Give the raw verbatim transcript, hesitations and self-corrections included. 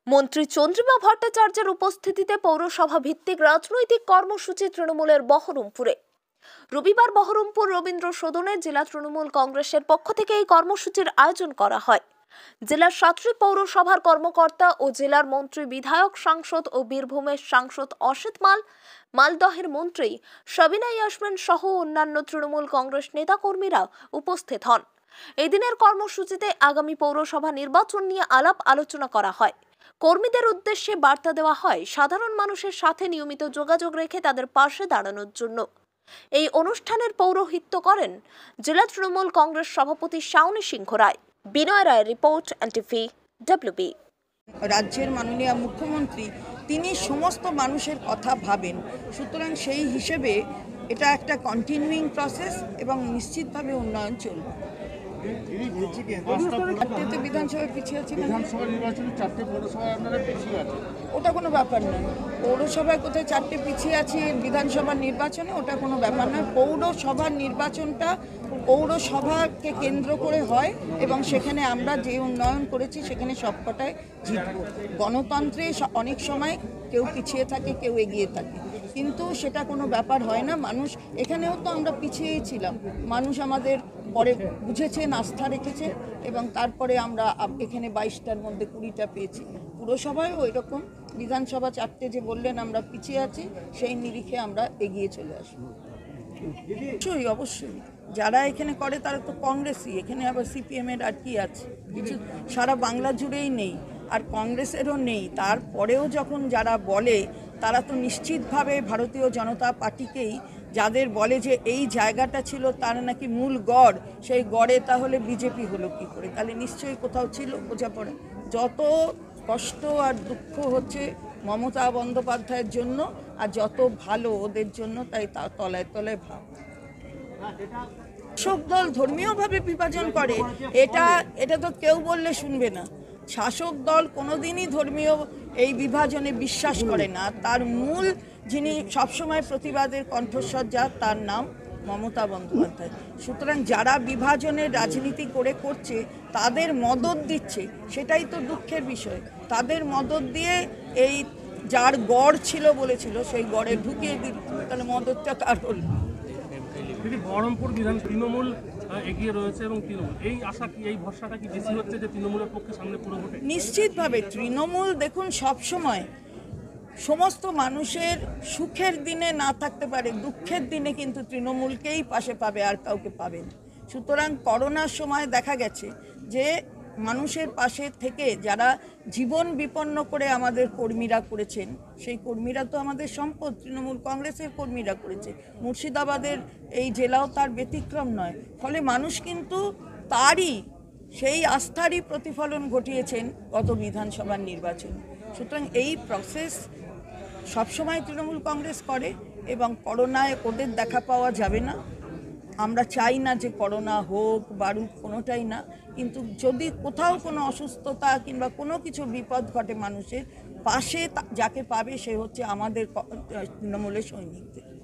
মন্ত্রী চন্দ্রিমা ভট্টাচার্যের উপস্থিতিতে পৌরসভা ভিত্তিক রাজনৈতিক কর্মসূচি তৃণমূলের বহরমপুরে। রবিবার বহরমপুর রবীন্দ্র সদনে জেলা তৃণমূল কংগ্রেসের পক্ষ থেকে এই কর্মসূচির আয়োজন করা হয়। জেলার সাতটি পৌরসভার কর্মকর্তা ও জেলার মন্ত্রী, বিধায়ক, সাংসদ ও বীরভূমের সাংসদ অসিত মাল, মালদহের মন্ত্রী সাবিনা ইয়াসমিন সহ অন্যান্য তৃণমূল কংগ্রেস নেতাকর্মীরা উপস্থিত হন। এই দিনের কর্মসূচিতে আগামী পৌরসভা নির্বাচন নিয়ে আলাপ আলোচনা করা হয়। কর্মীদের উদ্দেশ্যে বার্তা দেওয়া হয় সাধারণ মানুষের সাথে নিয়মিত যোগাযোগ রেখে তাদের পাশে দাঁড়ানোর জন্য। এই অনুষ্ঠানের পৌরোহিত্য করেন জেলা তৃণমূল কংগ্রেস সভাপতি শাওনী সিংহ রায়। বিনয় রায়ের রিপোর্ট, এনটিভি ডব্লিউবি। রাজ্যের মাননীয় মুখ্যমন্ত্রী তিনি সমস্ত মানুষের কথা ভাবেন, সুতরাং সেই হিসেবে এটা একটা কন্টিনিউইং প্রসেস এবং নিশ্চিতভাবে উন্নয়ন চলবে। বিধানসভায় পিছিয়ে আছে, বিধানসভা নির্বাচনে চারটে পৌরসভায় আপনারা পিছিয়ে আছে, ওটা কোনো ব্যাপার নয়। পৌরসভায় কোথায় চারটে পিছিয়ে আছে বিধানসভার নির্বাচনে, ওটা কোনো ব্যাপার নয়। পৌরসভার নির্বাচনটা পৌরসভাকে কেন্দ্র করে হয় এবং সেখানে আমরা যে উন্নয়ন করেছি সেখানে সবকটায় জিতব। গণতন্ত্রে অনেক সময় কেউ পিছিয়ে থাকে, কেউ এগিয়ে থাকে, কিন্তু সেটা কোনো ব্যাপার হয় না। মানুষ এখানেও তো আমরা পিছিয়েই ছিলাম, মানুষ আমাদের পরে বুঝেছেন, আস্থা রেখেছে এবং তারপরে আমরা এখানে বাইশটার মধ্যে কুড়িটা পেয়েছি। পুরসভায় ওই রকম, বিধানসভা চারটে যে বললেন আমরা পিছিয়ে আছি, সেই নিরিখে আমরা এগিয়ে চলে আসবো। অবশ্যই অবশ্যই যারা এখানে করে তারা তো কংগ্রেসই, এখানে আবার সিপিএমের আর কি আছে, কিছু সারা বাংলা জুড়েই নেই, আর কংগ্রেসেরও নেই। তারপরেও যখন যারা বলে তারা তো নিশ্চিতভাবে ভারতীয় জনতা পার্টিকেই, যাদের বলে যে এই জায়গাটা ছিল তার নাকি মূল গড়, সেই গড়ে তাহলে বিজেপি হলো কি করে? তাহলে নিশ্চয়ই কোথাও ছিল বোঝাপড়া। যত কষ্ট আর দুঃখ হচ্ছে মমতা বন্দ্যোপাধ্যায়ের জন্য, আর যত ভালো ওদের জন্য, তাই তা তলায় তলায় ভাব। শাসক দল ধর্মীয়ভাবে বিভাজন করে, এটা এটা তো কেউ বললে শুনবে না। শাসক দল কোনোদিনই ধর্মীয় এই বিভাজনে বিশ্বাস করে না। তার মূল যিনি সবসময় প্রতিবাদের কণ্ঠস্বর যার, তার নাম মমতা বন্দ্যোপাধ্যায়। সুতরাং যারা বিভাজনের রাজনীতি করে করছে তাদের মদত দিচ্ছে, সেটাই তো দুঃখের বিষয়। তাদের মদত দিয়ে এই যার গড় ছিল বলেছিল সেই গড়ে ঢুকিয়ে দিল, তাহলে মদতটা কার হল? বহরমপুর বিধান তৃণমূল এগিয়ে রয়েছে এবং তৃণমূল এই আশা কি, এই ভরসাটা কি বেশি হচ্ছে যে তৃণমূলের পক্ষে সামনে পুরো ভোটে? নিশ্চিতভাবে তৃণমূল, দেখুন, সবসময় সমস্ত মানুষের সুখের দিনে না থাকতে পারে, দুঃখের দিনে কিন্তু তৃণমূলকেই পাশে পাবে, আর কাউকে পাবে না। সুতরাং করোনার সময় দেখা গেছে যে মানুষের পাশে থেকে যারা জীবন বিপন্ন করে আমাদের কর্মীরা করেছেন, সেই কর্মীরা তো আমাদের সম্পদ, তৃণমূল কংগ্রেসের কর্মীরা করেছে। মুর্শিদাবাদের এই জেলাও তার ব্যতিক্রম নয়। ফলে মানুষ কিন্তু তারই সেই আস্থারই প্রতিফলন ঘটিয়েছেন গত বিধানসভার নির্বাচনে। সুতরাং এই প্রসেস সবসময় তৃণমূল কংগ্রেস করে এবং করোনায় ওদের দেখা পাওয়া যাবে না। আমরা চাই না যে করোনা হোক বাড়ুক, কোনোটাই না, কিন্তু যদি কোথাও কোনো অসুস্থতা কিংবা কোনো কিছু বিপদ ঘটে মানুষের, পাশে যাকে পাবে সে হচ্ছে আমাদের তৃণমূলের সৈনিকদের।